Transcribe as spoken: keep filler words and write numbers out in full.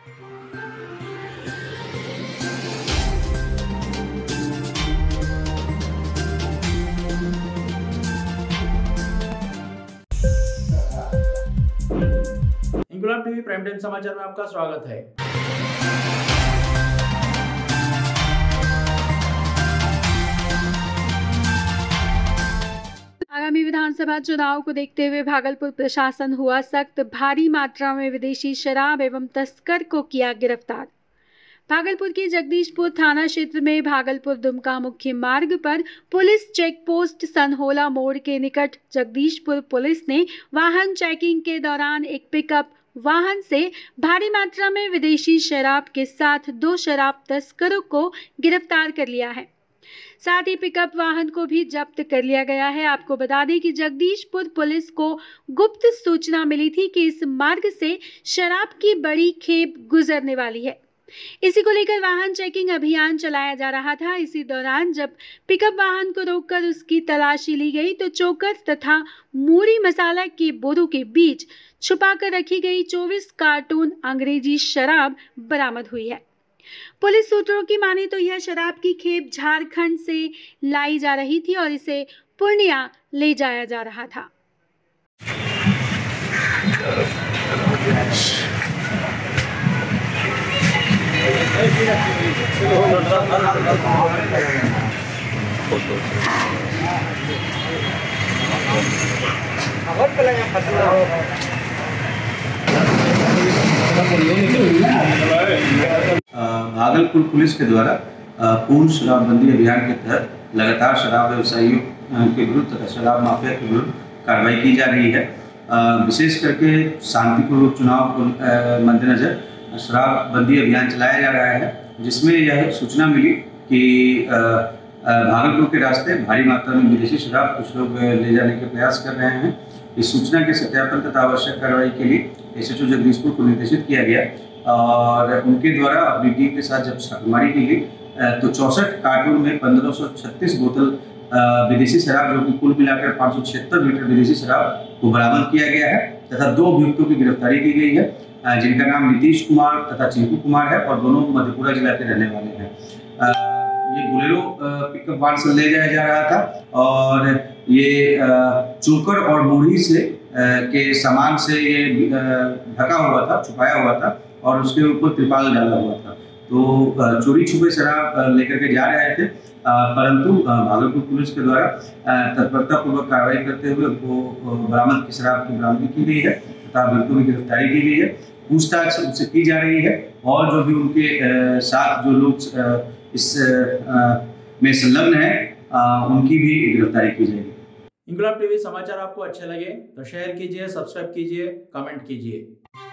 इंकुलाब TV prime time समाचार में आपका स्वागत है। आगामी विधानसभा चुनाव को देखते हुए भागलपुर प्रशासन हुआ सख्त। भारी मात्रा में विदेशी शराब एवं तस्कर को किया गिरफ्तार। भागलपुर के जगदीशपुर थाना क्षेत्र में भागलपुर दुमका मुख्य मार्ग पर पुलिस चेक पोस्ट सनहोला मोड़ के निकट जगदीशपुर पुलिस ने वाहन चेकिंग के दौरान एक पिकअप वाहन से भारी मात्रा में विदेशी शराब के साथ दो शराब तस्करों को गिरफ्तार कर लिया है। साथ ही पिकअप वाहन को भी जब्त कर लिया गया है। आपको बता दें कि जगदीशपुर पुलिस को गुप्त सूचना मिली थी कि इस मार्ग से शराब की बड़ी खेप गुजरने वाली है। इसी को लेकर वाहन चेकिंग अभियान चलाया जा रहा था। इसी दौरान जब पिकअप वाहन को रोककर उसकी तलाशी ली गई तो चोकर तथा मूरी मसाला के बोरों के बीच छुपाकर रखी गई चौबीस कार्टून अंग्रेजी शराब बरामद हुई है। पुलिस सूत्रों की माने तो यह शराब की खेप झारखंड से लाई जा रही थी और इसे पूर्णिया ले जाया जा रहा था। भागलपुर पुलिस के द्वारा पूर्ण शराबबंदी अभियान के तहत लगातार शराब व्यवसायियों के विरुद्ध तथा शराब माफिया के विरुद्ध कार्रवाई की जा रही है। विशेष करके शांतिपूर्वक चुनाव को मद्देनजर शराबबंदी अभियान चलाया जा रहा है, जिसमें यह सूचना मिली कि भागलपुर के रास्ते भारी मात्रा में विदेशी शराब कुछ लोग ले जाने के प्रयास कर रहे हैं। इस सूचना के सत्यापन तथा आवश्यक कार्रवाई के लिए एसएचओ जगदीशपुर को निर्देशित किया गया और उनके द्वारा अपनी टीम के साथ जब छापेमारी की गई तो चौसठ कार्टून में पंद्रह सौ छत्तीस बोतल विदेशी शराब, जो कि कुल मिलाकर पाँच सौ छिहत्तर लीटर विदेशी शराब को बरामद किया गया है तथा दो अभियुक्तों की गिरफ्तारी की गई है, जिनका नाम नीतीश कुमार तथा चिंकू कुमार है और दोनों मधेपुरा जिला के रहने वाले हैं। ये बोलेरो पिकअप वाहन से ले जाया जा रहा था और ये चोकर और मूढ़ी से के सामान से ये ढका हुआ था, छुपाया हुआ था और उसके ऊपर त्रिपाल डाला हुआ था। तो चोरी छुपे शराब लेकर के जा रहे थे, परंतु भागलपुर पुलिस के द्वारा तत्परतापूर्वक कार्रवाई करते हुए उनको बरामद की शराब की बरामदगी की गई है तथा अभियुक्तों की गिरफ्तारी की गई है। पूछताछ उनसे की जा रही है और जो भी उनके साथ जो लोग इस में संलग्न है उनकी भी गिरफ्तारी की जाएगी। इंकुलाब टीवी समाचार आपको अच्छे लगे तो शेयर कीजिए, सब्सक्राइब कीजिए, कमेंट कीजिए।